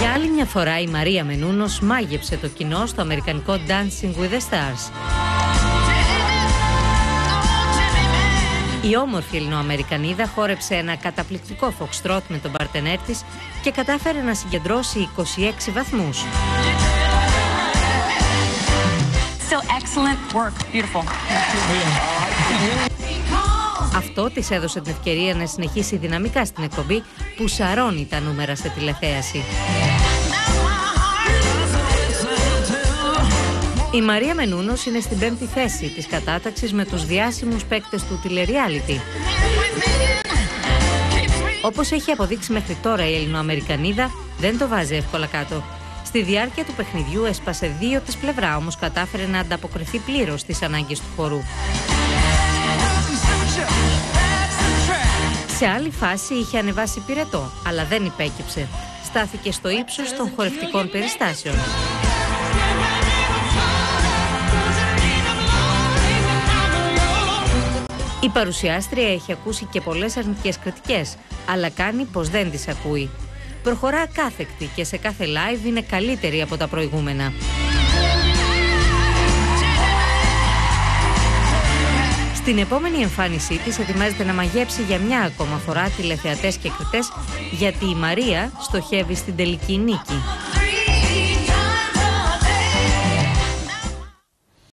Για άλλη μια φορά η Μαρία Μενούνος μάγεψε το κοινό στο αμερικανικό Dancing with the Stars. Η όμορφη Ελληνοαμερικανίδα χόρεψε ένα καταπληκτικό foxtrot με τον παρτενέρ της και κατάφερε να συγκεντρώσει 26 βαθμούς. Still excellent work. Beautiful. Αυτό της έδωσε την ευκαιρία να συνεχίσει δυναμικά στην εκπομπή που σαρώνει τα νούμερα σε τηλεθέαση. Η Μαρία Μενούνος είναι στην 5η θέση της κατάταξης με τους διάσημους παίκτες του τηλεριάλιτι. Όπως έχει αποδείξει μέχρι τώρα η Ελληνοαμερικανίδα, δεν το βάζει εύκολα κάτω. Στη διάρκεια του παιχνιδιού έσπασε 2 της πλευρά, όμως κατάφερε να ανταποκριθεί πλήρως στις ανάγκες του χορού. Σε άλλη φάση είχε ανεβάσει πυρετό, αλλά δεν υπέκυψε. Στάθηκε στο ύψος των χορευτικών περιστάσεων. Η παρουσιάστρια έχει ακούσει και πολλές αρνητικές κριτικές, αλλά κάνει πως δεν τις ακούει. Προχωρά ακάθεκτη και σε κάθε live είναι καλύτερη από τα προηγούμενα. Στην επόμενη εμφάνισή της ετοιμάζεται να μαγέψει για μια ακόμα φορά τηλεθεατές και κριτές, γιατί η Μαρία στοχεύει στην τελική νίκη.